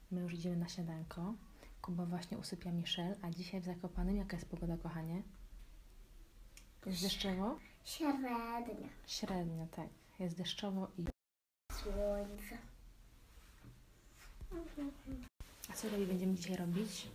My już idziemy na śniadanko. Kuba właśnie usypia Michelle, a dzisiaj w Zakopanem jaka jest pogoda, kochanie? Jest deszczowo? Średnia. Średnio, tak. Jest deszczowo i Słońce. A co będziemy dzisiaj robić?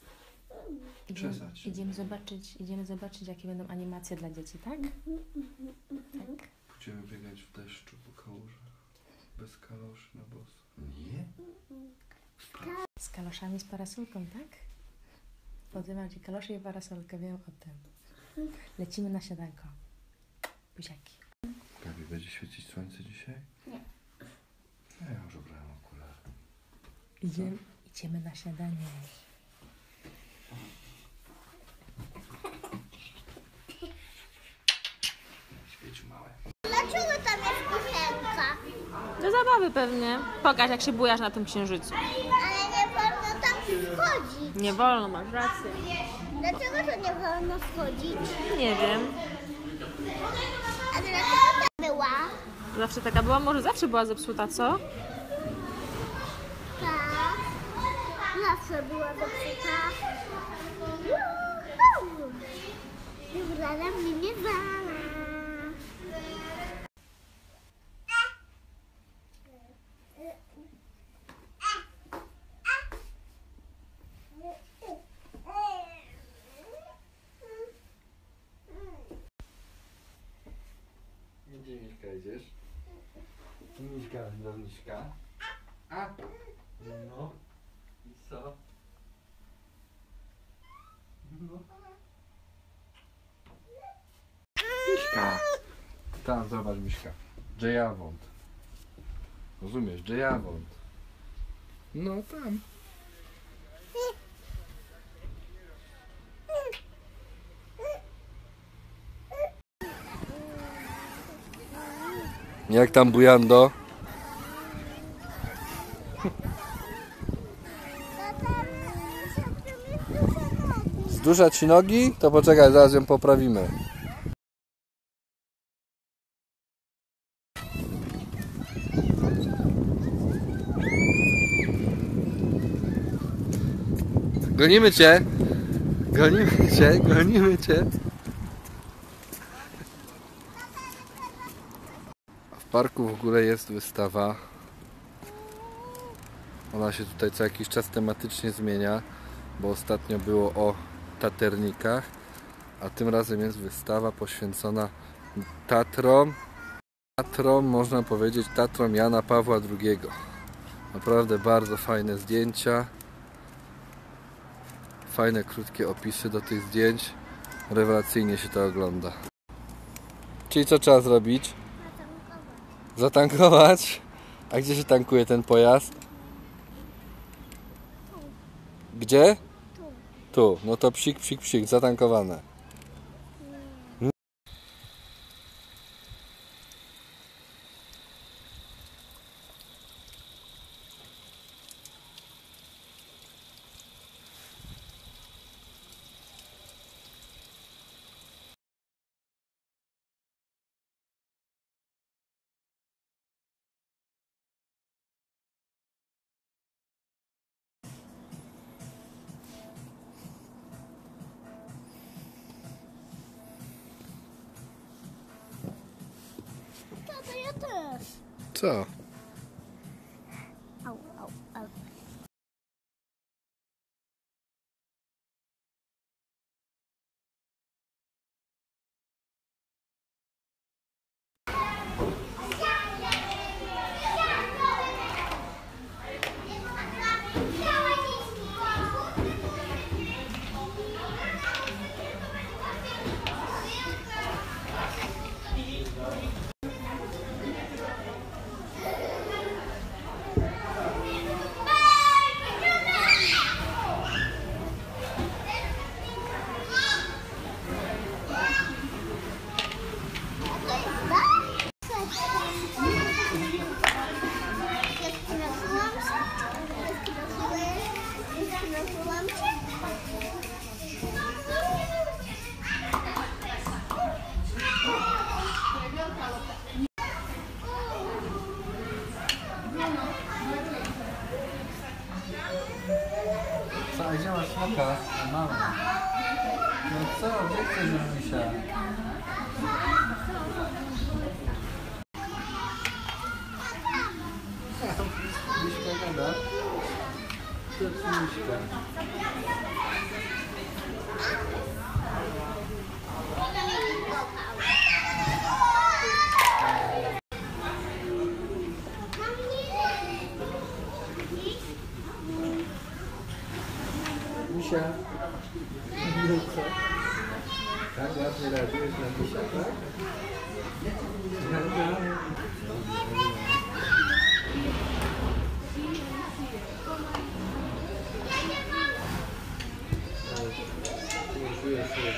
Idziemy zobaczyć, jakie będą animacje dla dzieci, tak? Tak. Będziemy biegać w deszczu po kałużach. Bez kaloszy na boso. Nie? Z kaloszami, z parasolką, tak? Podzymam ci kalosze i parasolkę, wiem o tym. Lecimy na śniadanko. Buziaki. Gabi, będzie świecić słońce dzisiaj? Nie. Ja już ubrałem okulary. Idziemy na śniadanie. Świeci małe. Dlaczego tam jest kuchenka? Do zabawy pewnie. Pokaż, jak się bujasz na tym księżycu. Ale nie wolno tam wchodzić. Nie wolno, masz rację. Dlaczego to nie wolno wchodzić? Nie wiem. A dlaczego tam była? Zawsze taka była? Może zawsze była zepsuta, co? Tak. Zawsze była zepsuta. Wybrana mnie nie zala. Gdzie Miśka idziesz? Miśka do Miśka. A! No. I co? No. Miśka! Tam, zobacz Miśka. Dżejawont. Rozumiesz? Dżejawont. No tam. Jak tam bujando? Zdusza ci nogi? To poczekaj, zaraz ją poprawimy. Gonimy cię! Gonimy cię, gonimy cię! W parku w ogóle jest wystawa. Ona się tutaj co jakiś czas tematycznie zmienia, bo ostatnio było o taternikach, a tym razem jest wystawa poświęcona Tatrom, można powiedzieć Tatrom Jana Pawła II. Naprawdę bardzo fajne zdjęcia, fajne krótkie opisy do tych zdjęć, rewelacyjnie się to ogląda. Czyli co trzeba zrobić? Zatankować? A gdzie się tankuje ten pojazd? Gdzie? Tu. No to psik, psik, psik. Zatankowane. Tata, ja też. Co? Au, au, au. Oka, mama. No co, gdzie chcesz już misia? Miśka gada. To jest miśka. Misia. No co? Tak ładnie reagujesz na misia, tak? Czuję się.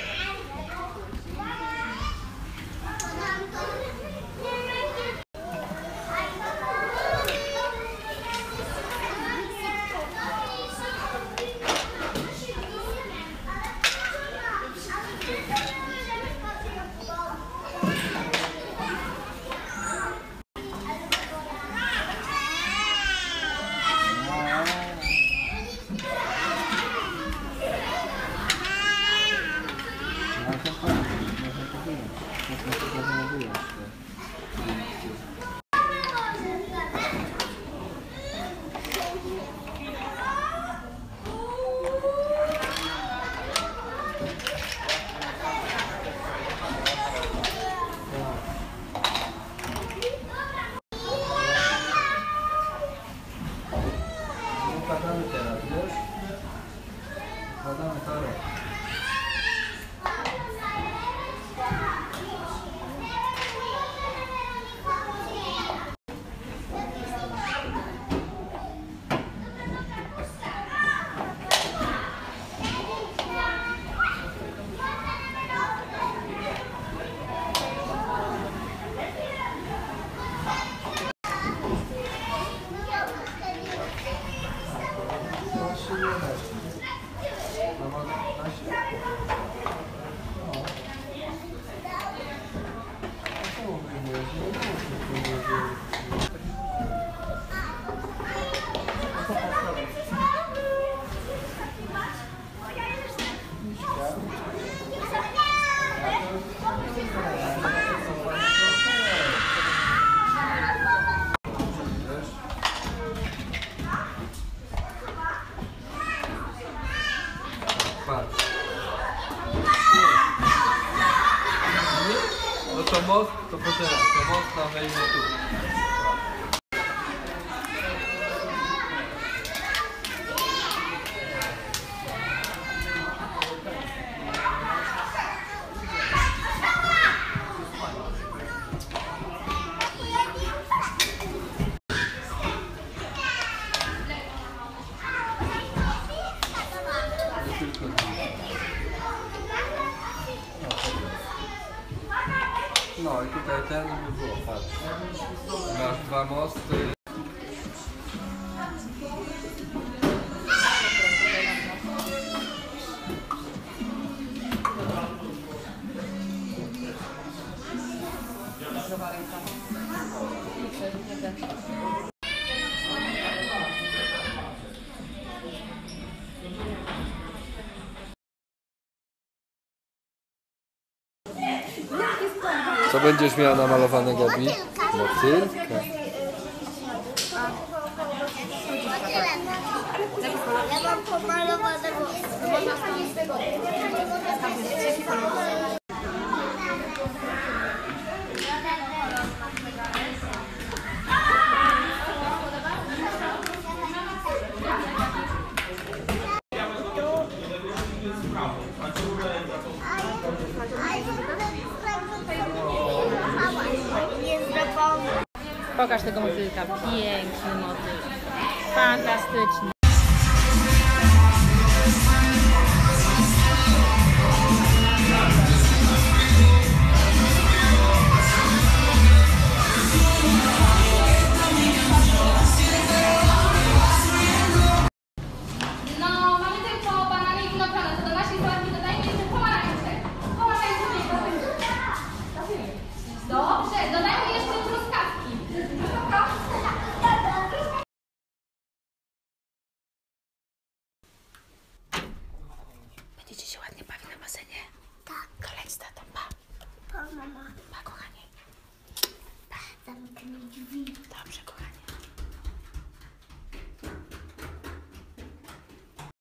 Układamy teraz, wiesz? Układamy torek. No to most, to poczekaj, to most na wejdzie tu. No i tutaj ten by było, patrz. Masz dwa mosty. Co będziesz miała namalowane, Gabi? Motylka. Ja mam pomalowane Pokaż tego motylka. Piękny motyl. Fantastyczny. basenie? Tak. To leć z tatą, pa. Pa, mama. Pa, kochanie. Zamknij drzwi.